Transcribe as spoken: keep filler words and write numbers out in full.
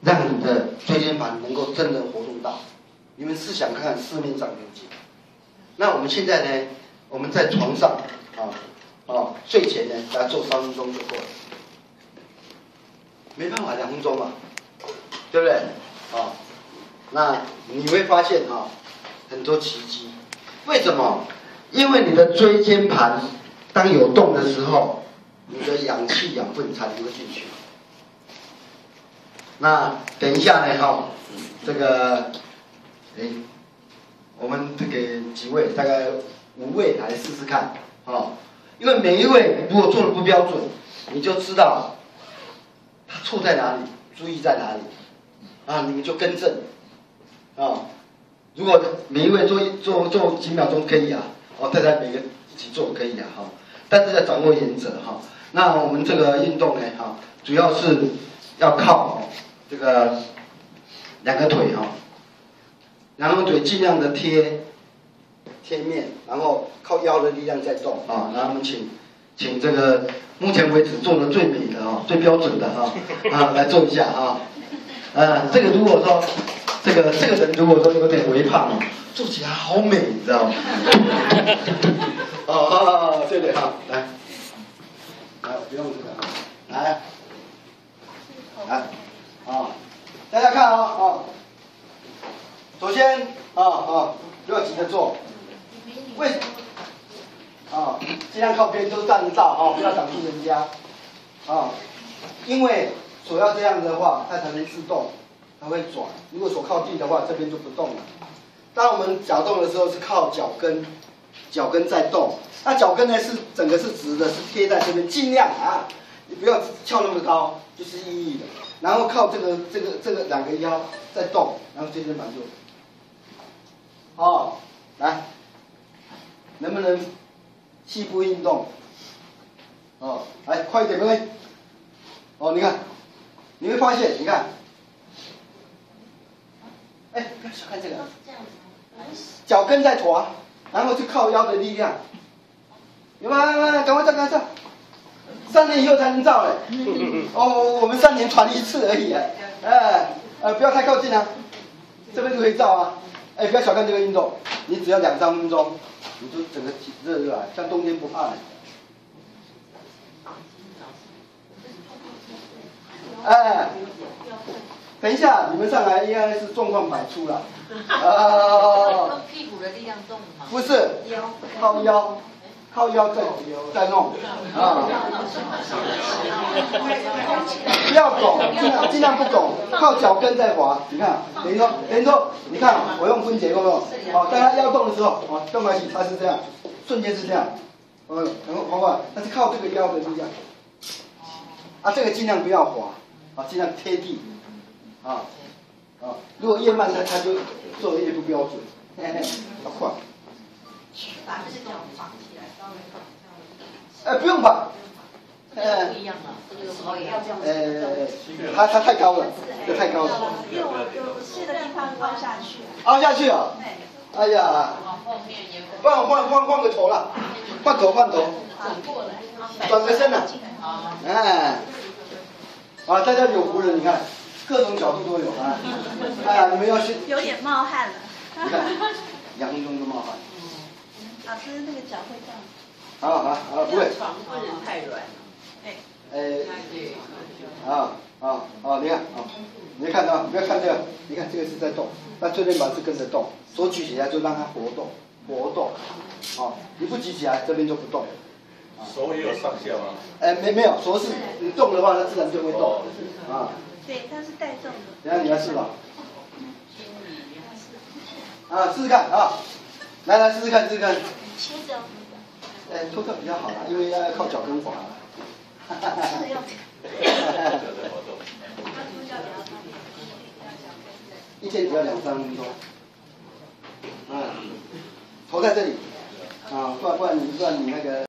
让你的椎间盘能够真的活动到。你们试想看看市面上有几个？那我们现在呢，我们在床上啊啊睡前呢，大家做三分钟就够了。没办法，两分钟嘛，对不对？啊，那你会发现啊，很多奇迹。为什么？因为你的椎间盘当有动的时候，你的氧气养分才能够进去。那等一下呢，哈，这个，哎，我们给几位，大概五位来试试看，啊，因为每一位如果做的不标准，你就知道他错在哪里，注意在哪里，啊，你们就更正，啊，如果每一位做做做几秒钟可以啊，哦，大家每个一起做可以啊，哈，但是要掌握原则，哈。那我们这个运动呢，哈，主要是要靠这个两个腿哈，两个腿尽量的贴贴面，然后靠腰的力量在动啊。然后我们请请这个目前为止做的最美的啊、最标准的哈啊来做一下啊。呃，这个如果说这个这个人如果说有点微胖哦，做起来好美，你知道吗？哦哦，对对哈，来，来不用这个，来，来。啊，大家看啊、哦、啊，首先啊啊，不要急着做，为啊，尽量靠边，都站得到啊，不要挡住人家啊，因为手要这样的话，它才能自动，它会转。如果手靠地的话，这边就不动了。当我们脚动的时候是靠脚跟，脚跟在动，那脚跟呢是整个是直的，是贴在这边，尽量啊，你不要翘那么高，就是意义的。然后靠这个这个这个两个腰在动，然后椎间盘就，哦，来，能不能膝部运动？哦，来快一点，各位。哦，你看，你会发现，你看，哎，不要小看这个，脚跟在滑，然后是靠腰的力量，有没有？赶快照，赶快照。三年以后才能照嘞，哦，我们三年传一次而已，哎，呃，不要太靠近啊，这边就可以照啊，哎，不要小看这个运动，你只要两三分钟，你就整个热热来，像冬天不怕冷。哎，等一下，你们上来应该是状况百出了，啊， 用屁股的力量动吗？ 不是，靠腰。靠腰在在弄啊，不要拱，尽量尽量不拱，靠脚跟在滑。你看，等于说等于说，你看我用分解过后，好，当他腰动的时候，啊，动来起它是这样，瞬间是这样，呃，然后滑滑，它是靠这个腰的力量，啊，这个尽量不要滑，啊，尽量贴地，啊啊，如果越慢它它就做的越不标准，嘿嘿，要快。 把这个脚绑起来，稍微绑一哎， 下。 不用绑。 呃，不一样啊，这个手也要这样。 呃，它它太高了，这太高了。 有有些的地方凹下去。 凹下去啊！哎呀，不然换换换个头了，换头换头，转个身了。哎，啊，大家有福了，你看，各种角度都有啊。哎呀，你们要去。 有点冒汗了。 你看，两分钟就冒汗。 老师，那个脚会这样。 好好好，不会。 床不能太软。 哎。啊啊啊！你看啊，你看到，不要看这个，你看这个是在动，那椎间盘是跟着动，手举起来就让它活动，活动。啊，你不举起来，这边就不动。 手也有上下吗？ 哎，没没有，手是你动的话，它自然就会动。啊。 对，它是带动的。 等下你来试吧。啊，试试看啊！来来试试看，试试看。 切着。 哎，托特比较好啦，因为要靠脚跟滑。哈哈哈哈。一天只要两三分钟。嗯，头在这里。啊，不然不然你不然你那个。